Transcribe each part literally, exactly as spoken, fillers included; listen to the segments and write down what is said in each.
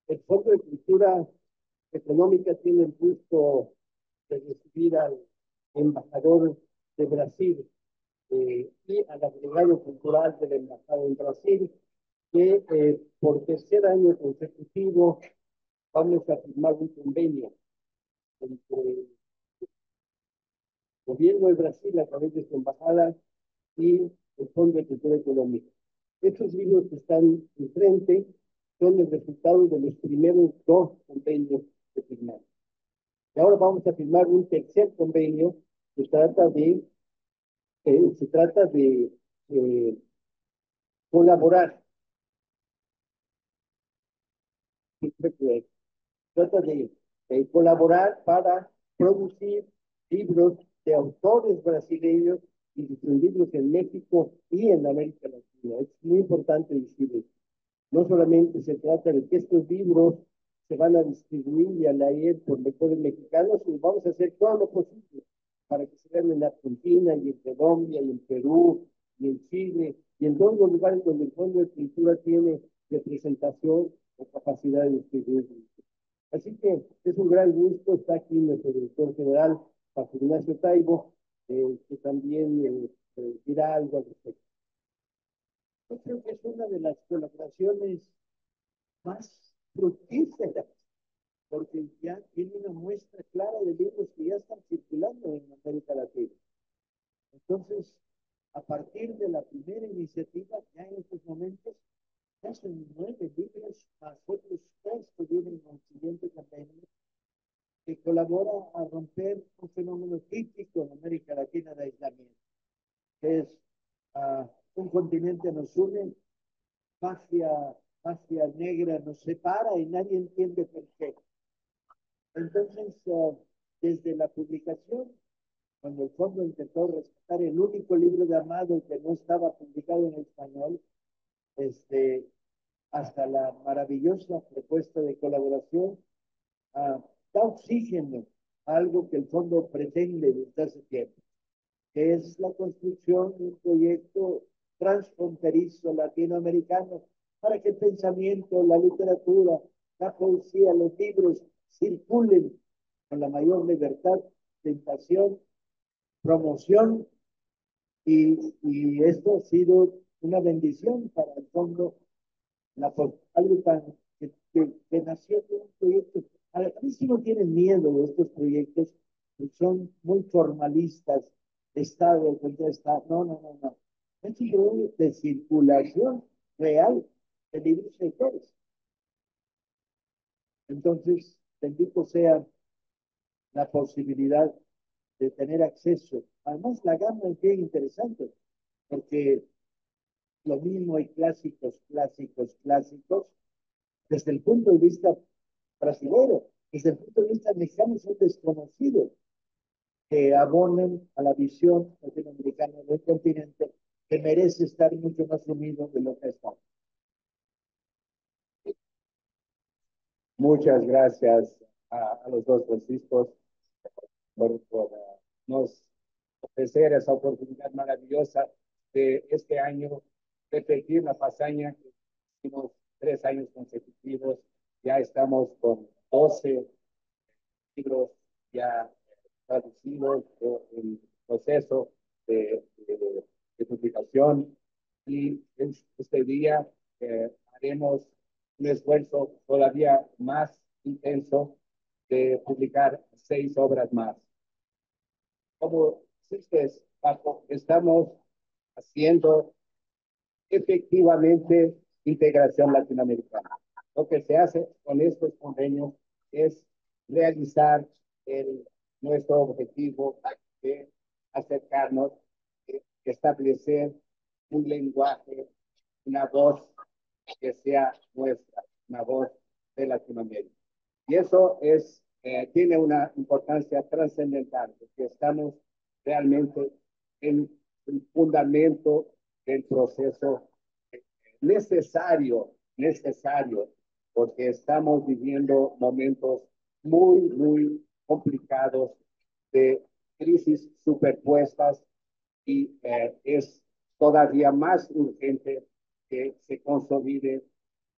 El Fondo de Cultura Económica tiene el gusto de recibir al embajador de Brasil eh, y al agregado cultural de la Embajada en Brasil, que eh, por tercer año consecutivo vamos a firmar un convenio entre el gobierno de Brasil a través de su embajada y el Fondo de Cultura Económica. Estos libros que están enfrente son el resultado de los primeros dos convenios que firmamos. Y ahora vamos a firmar un tercer convenio que trata de, eh, se trata de eh, colaborar. Trata de eh, colaborar para producir libros de autores brasileños y distribuirlos en México y en América Latina. Es muy importante decirlo. No solamente se trata de que estos libros se van a distribuir y a leer por lectores mexicanos, sino vamos a hacer todo lo posible para que se vean en Argentina y en Colombia y en Perú y en Chile y en todos los lugares donde el Fondo de Cultura tiene representación o capacidad de distribuir. Así que es un gran gusto, está aquí nuestro director general, Paco Ignacio Taibo, eh, que también eh, eh, dirá algo al respecto. Yo creo que es una de las colaboraciones más fructíferas, porque ya tiene una muestra clara de libros que ya están circulando en América Latina. Entonces, a partir de la primera iniciativa, ya en estos momentos, ya son nueve libros, más otros tres que vienen con el siguiente convenio, que colabora a romper un fenómeno típico en América Latina de aislamiento, que es uh, un continente nos une, mafia, mafia negra nos separa y nadie entiende por qué. Entonces, uh, desde la publicación, cuando el fondo intentó rescatar el único libro de Amado que no estaba publicado en español, este, hasta la maravillosa propuesta de colaboración, uh, da oxígeno a algo que el fondo pretende desde hace tiempo, que es la construcción de un proyecto transfronterizo latinoamericano para que el pensamiento, la literatura, la poesía, los libros circulen con la mayor libertad, tentación, promoción, y, y esto ha sido una bendición para el fondo, la, algo tan, que, que, que nació de un proyecto. A mí sí no tienen miedo de estos proyectos, que son muy formalistas, Estado contra Estado. No, no, no, no. Es un proyecto de circulación real de libros y autores. Entonces, bendito sea la posibilidad de tener acceso. Además, la gama es bien interesante, porque lo mismo hay clásicos, clásicos, clásicos, desde el punto de vista brasileño, desde el punto de vista mexicano son desconocidos, que abonen a la visión latinoamericana del continente, que merece estar mucho más unido de lo que está. Muchas gracias a, a los dos Franciscos por, por uh, nos ofrecer esa oportunidad maravillosa de este año repetir la hazaña que hicimos tres años consecutivos. Ya estamos con doce libros ya traducidos en proceso de, de, de publicación, y este día eh, haremos un esfuerzo todavía más intenso de publicar seis obras más. Como dices, Paco, estamos haciendo efectivamente integración latinoamericana. Lo que se hace con estos convenios es realizar el, nuestro objetivo de acercarnos, de establecer un lenguaje, una voz que sea nuestra, una voz de Latinoamérica. Y eso es, eh, tiene una importancia trascendental, porque estamos realmente en el fundamento del proceso necesario, necesario, porque estamos viviendo momentos muy, muy complicados de crisis superpuestas, y eh, es todavía más urgente que se consolide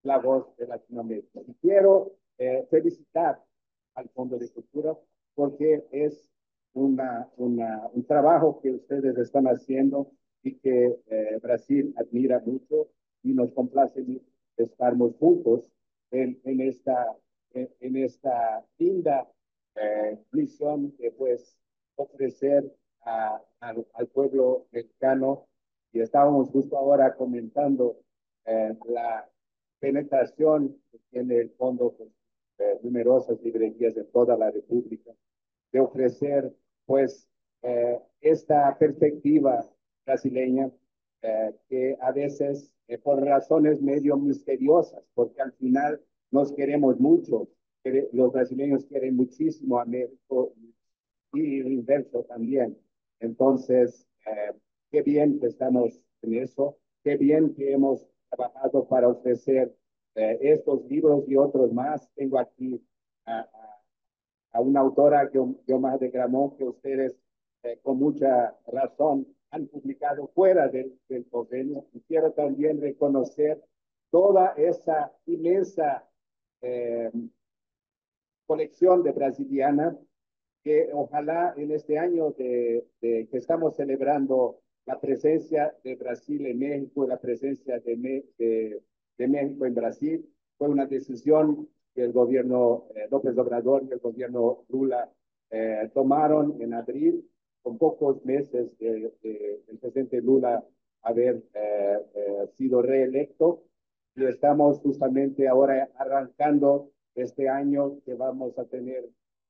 la voz de Latinoamérica. Y quiero eh, felicitar al Fondo de Cultura porque es una, una, un trabajo que ustedes están haciendo y que eh, Brasil admira mucho y nos complace estarmos juntos en, en, esta, en, en esta linda eh, misión de pues ofrecer a, a, al pueblo mexicano. Y estábamos justo ahora comentando eh, la penetración que tiene el fondo, pues, eh, numerosas librerías de toda la República, de ofrecer pues eh, esta perspectiva brasileña eh, que a veces eh, por razones medio misteriosas, porque al final nos queremos mucho, los brasileños quieren muchísimo a México y el inverso también. Entonces, eh, qué bien que estamos en eso, qué bien que hemos trabajado para ofrecer eh, estos libros y otros más. Tengo aquí a, a, a una autora, Guiomar de Gramont, que ustedes eh, con mucha razón han publicado fuera del, del convenio. Y quiero también reconocer toda esa inmensa eh, colección de brasiliana que ojalá en este año de, de, que estamos celebrando la presencia de Brasil en México, la presencia de, Me, de, de México en Brasil, fue una decisión que el gobierno eh, López Obrador y el gobierno Lula eh, tomaron en abril, con pocos meses de, de, del presidente Lula haber eh, eh, sido reelecto. Y estamos justamente ahora arrancando este año que vamos a tener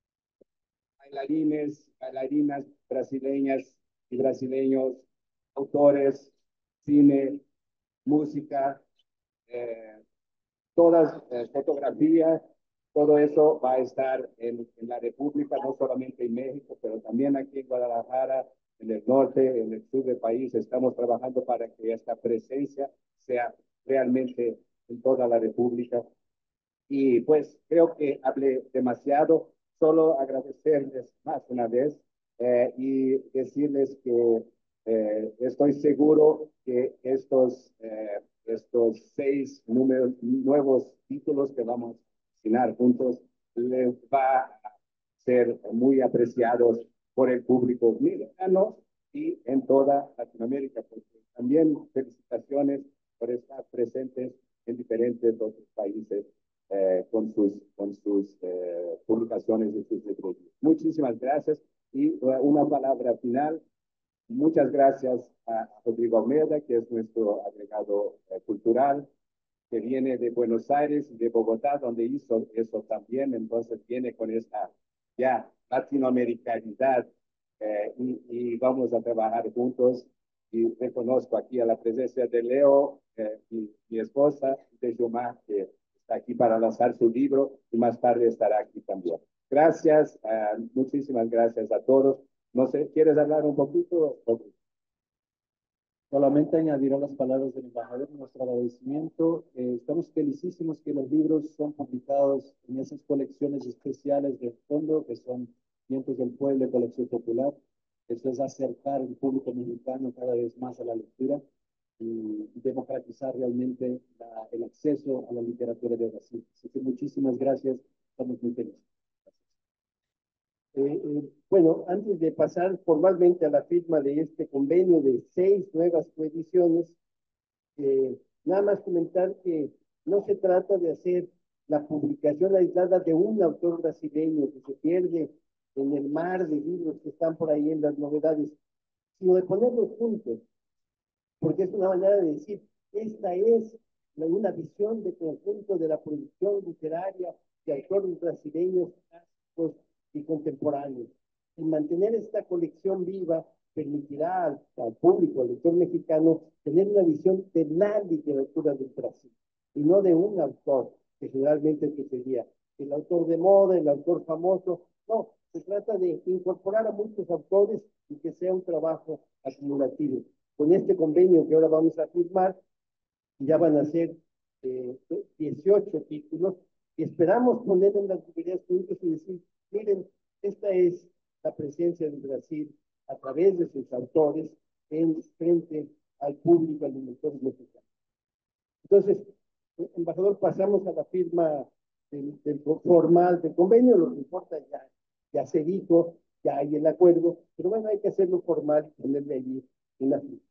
bailarines, bailarinas brasileñas y brasileños, autores, cine, música, eh, todas eh, fotografías, todo eso va a estar en, en la República, no solamente en México, pero también aquí en Guadalajara, en el norte, en el sur del país. Estamos trabajando para que esta presencia sea realmente en toda la República. Y pues creo que hablé demasiado, solo agradecerles más una vez eh, y decirles que eh, estoy seguro que estos, eh, estos seis números, nuevos títulos que vamos a asignar juntos les va a ser muy apreciados por el público mexicano y en toda Latinoamérica, porque también felicitaciones por estar presentes en diferentes otros países eh, con sus, con sus eh, publicaciones de sus libros. Muchísimas gracias y uh, una palabra final. Muchas gracias a Rodrigo Almeida, que es nuestro agregado eh, cultural, que viene de Buenos Aires y de Bogotá, donde hizo eso también, entonces viene con esta ya latinoamericanidad eh, y, y vamos a trabajar juntos. Y reconozco aquí a la presencia de Leo, eh, mi, mi esposa, de Yomar, que está aquí para lanzar su libro y más tarde estará aquí también. Gracias, uh, muchísimas gracias a todos. No sé, ¿quieres hablar un poquito? Solamente añadir a las palabras del embajador nuestro agradecimiento. Eh, estamos felicísimos que los libros son publicados en esas colecciones especiales del fondo, que son Vientos del Pueblo y Colección Popular. Esto es acercar el público mexicano cada vez más a la lectura y democratizar realmente la, el acceso a la literatura de Brasil. Así que muchísimas gracias, estamos muy felices. Eh, eh, bueno, antes de pasar formalmente a la firma de este convenio de seis nuevas coediciones, eh, nada más comentar que no se trata de hacer la publicación aislada de un autor brasileño que se pierde en el mar de libros que están por ahí en las novedades, sino de ponerlos juntos, porque es una manera de decir, esta es una visión de conjunto de la producción literaria de autores brasileños clásicos y contemporáneos. Y mantener esta colección viva permitirá al, al público, al lector mexicano, tener una visión de la literatura del Brasil y no de un autor, que generalmente que sería el autor de moda, el autor famoso. No, se trata de incorporar a muchos autores y que sea un trabajo acumulativo. Con este convenio que ahora vamos a firmar, ya van a ser eh, dieciocho títulos y esperamos poner en las librerías juntos y decir, miren, esta es la presencia de Brasil a través de sus autores en frente al público, al lector mexicano. Entonces, embajador, pasamos a la firma del, del formal del convenio. Lo que importa ya, ya se dijo, ya hay el acuerdo, pero bueno, hay que hacerlo formal y ponerle allí una firma.